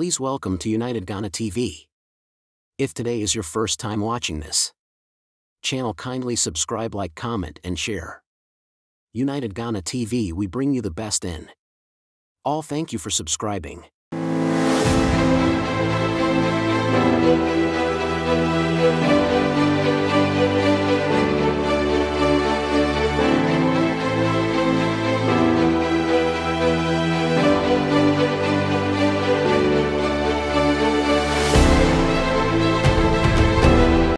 Please welcome to United Ghana TV. If today is your first time watching this channel, kindly subscribe, like, comment, and share. United Ghana TV, we bring you the best in all. Thank you for subscribing.